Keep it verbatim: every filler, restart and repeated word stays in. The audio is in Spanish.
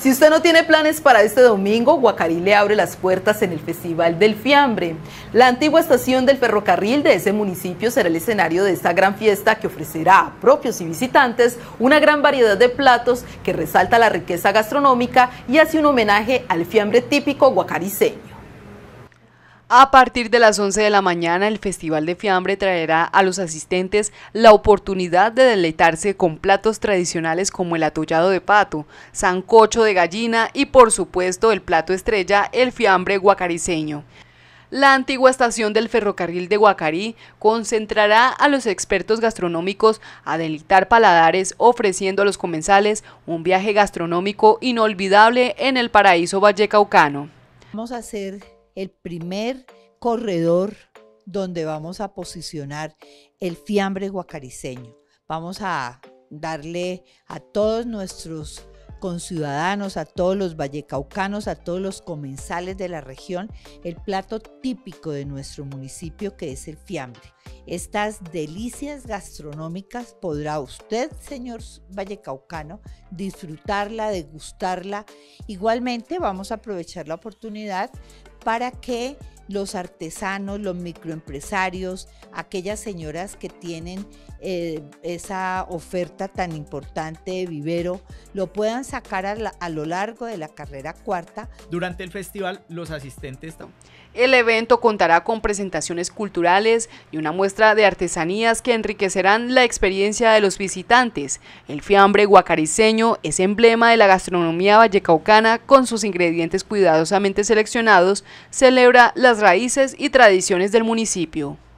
Si usted no tiene planes para este domingo, Guacarí le abre las puertas en el Festival del Fiambre. La antigua estación del ferrocarril de ese municipio será el escenario de esta gran fiesta que ofrecerá a propios y visitantes una gran variedad de platos que resalta la riqueza gastronómica y hace un homenaje al fiambre típico guacariceño. A partir de las once de la mañana, el Festival de Fiambre traerá a los asistentes la oportunidad de deleitarse con platos tradicionales como el atollado de pato, sancocho de gallina y, por supuesto, el plato estrella, el fiambre guacariceño. La antigua estación del ferrocarril de Guacarí concentrará a los expertos gastronómicos a deleitar paladares, ofreciendo a los comensales un viaje gastronómico inolvidable en el paraíso vallecaucano. Vamos a hacer el primer corredor donde vamos a posicionar el fiambre guacariceño. Vamos a darle a todos nuestros conciudadanos, a todos los vallecaucanos, a todos los comensales de la región, el plato típico de nuestro municipio, que es el fiambre. Estas delicias gastronómicas podrá usted, señor vallecaucano, disfrutarla, degustarla. Igualmente vamos a aprovechar la oportunidad para que los artesanos, los microempresarios, aquellas señoras que tienen eh, esa oferta tan importante de vivero, lo puedan sacar a, la, a lo largo de la carrera cuarta. Durante el festival, los asistentes... El evento contará con presentaciones culturales y una muestra de artesanías que enriquecerán la experiencia de los visitantes. El fiambre guacariceño es emblema de la gastronomía vallecaucana. Con sus ingredientes cuidadosamente seleccionados, celebra las raíces y tradiciones del municipio.